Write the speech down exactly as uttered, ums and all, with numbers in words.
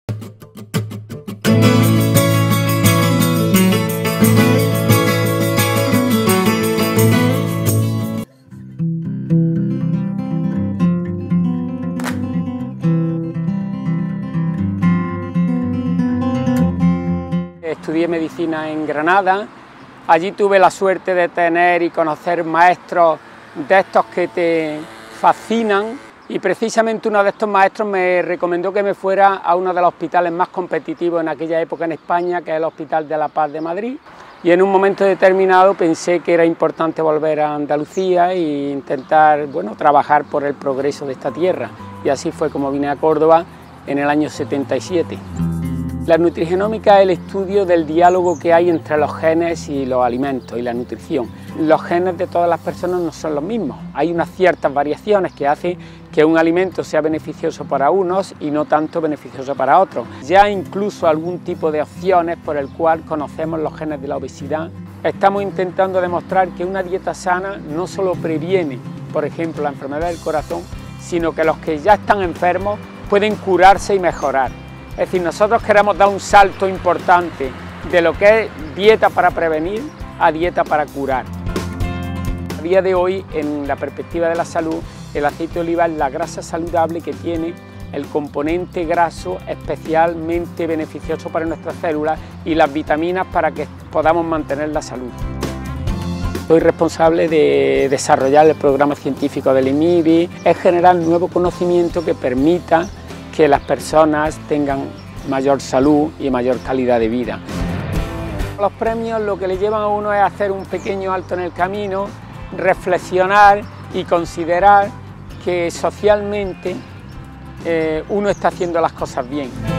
Estudié medicina en Granada, allí tuve la suerte de tener y conocer maestros de estos que te fascinan, y precisamente uno de estos maestros me recomendó que me fuera a uno de los hospitales más competitivos en aquella época en España, que es el Hospital de la Paz de Madrid, y en un momento determinado pensé que era importante volver a Andalucía e intentar, bueno, trabajar por el progreso de esta tierra, y así fue como vine a Córdoba en el año setenta y siete. La nutrigenómica es el estudio del diálogo que hay entre los genes y los alimentos y la nutrición. Los genes de todas las personas no son los mismos, hay unas ciertas variaciones que hacen que un alimento sea beneficioso para unos y no tanto beneficioso para otros. Ya incluso algún tipo de opciones por el cual conocemos los genes de la obesidad. Estamos intentando demostrar que una dieta sana no solo previene, por ejemplo, la enfermedad del corazón, sino que los que ya están enfermos pueden curarse y mejorar. Es decir, nosotros queremos dar un salto importante de lo que es dieta para prevenir a dieta para curar. A día de hoy, en la perspectiva de la salud, el aceite de oliva es la grasa saludable que tiene el componente graso especialmente beneficioso para nuestras células y las vitaminas para que podamos mantener la salud. Soy responsable de desarrollar el programa científico del I N I B I, es generar nuevo conocimiento que permita que las personas tengan mayor salud y mayor calidad de vida. Los premios lo que le llevan a uno es hacer un pequeño alto en el camino, reflexionar y considerar que socialmente eh, uno está haciendo las cosas bien.